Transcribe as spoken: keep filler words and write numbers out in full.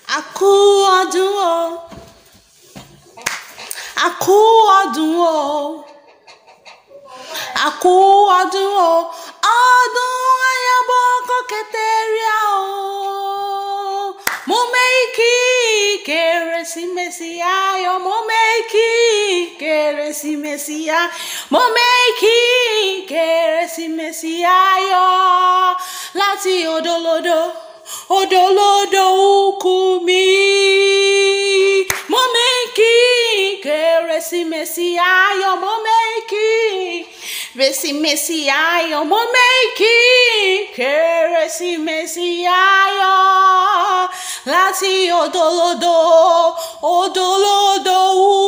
Àkú ọdún o, àkú ọdún o, àkú ọdún o, ọdún ayabo koketeria o. Mo meiki Kérésìmesì ayọ̀, mo meiki Kérésìmesì ayọ̀, mo meiki Kérésìmesì ayọ̀ láti odolodo. Odolodo ukumi mo meiki Kérésìmesì ayọ̀, mo meiki Kérésìmesì ayọ̀, mo meiki Kérésìmesì ayọ̀ láti odolodo odolodo